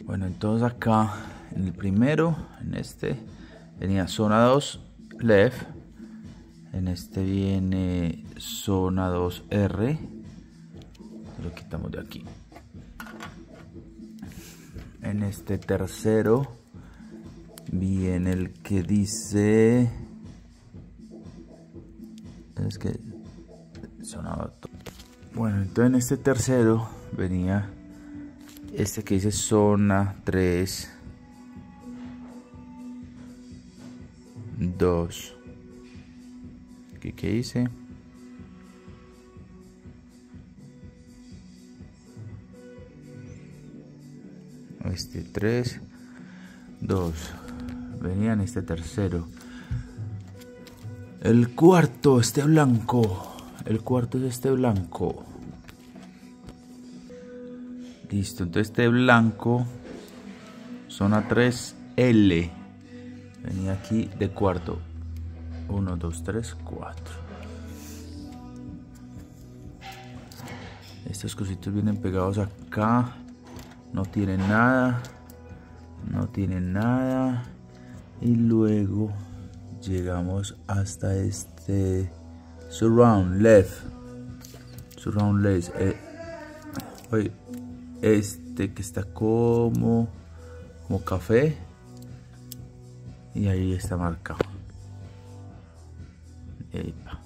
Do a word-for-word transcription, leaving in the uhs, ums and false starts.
Bueno, entonces acá en el primero, en este, venía zona dos left. En este viene zona dos R. Lo quitamos de aquí. En este tercero viene el que dice... Es que... Zona... Bueno, entonces en este tercero venía este que dice zona tres dos. ¿Qué, qué dice? Este tres dos. Venía en este tercero. El cuarto, este blanco. El cuarto es este blanco. Listo, entonces este blanco, zona tres L, venía aquí de cuarto. uno, dos, tres, cuatro. Estos cositos vienen pegados acá. No tienen nada. No tienen nada. Y luego llegamos hasta este surround left. Surround left. Eh, oye, este que está como como café, y ahí está marcado. Epa.